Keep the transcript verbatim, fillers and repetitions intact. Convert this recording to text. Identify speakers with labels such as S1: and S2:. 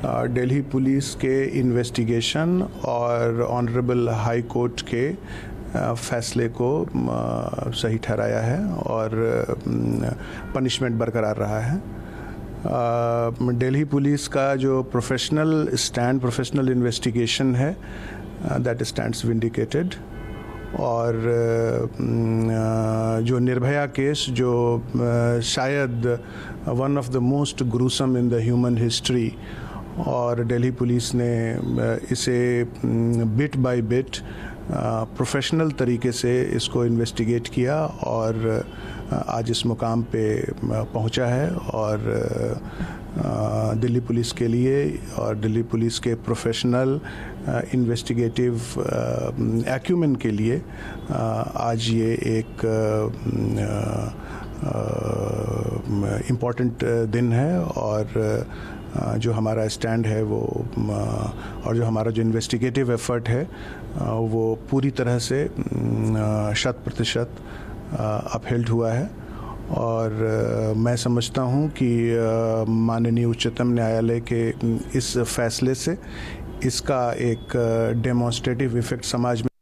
S1: Delhi police के investigation और honourable high court के फैसले को सही ठहराया है और पनिशमेंट बरकरार रहा है। दिल्ली पुलिस का जो प्रोफेशनल स्टैंड, प्रोफेशनल इन्वेस्टिगेशन है, दैट स्टैंड्स विंडिकेटेड। और जो निर्भया केस, जो शायद one of the most gruesome in the human history, और दिल्ली पुलिस ने इसे बिट बाय बिट प्रोफेशनल तरीके से इसको इन्वेस्टिगेट किया और आज इस मुकाम पे पहुंचा है। और दिल्ली पुलिस के लिए और दिल्ली पुलिस के प्रोफेशनल इन्वेस्टिगेटिव एक्यूमेन के लिए आज ये एक इम्पॉर्टेंट दिन है। और जो हमारा स्टैंड है वो और जो हमारा जो इन्वेस्टिगेटिव एफर्ट है वो पूरी तरह से शत प्रतिशत अपहेल्ड हुआ है। और मैं समझता हूँ कि माननीय उच्चतम न्यायालय के इस फैसले से इसका एक डेमोन्स्ट्रेटिव इफेक्ट समाज में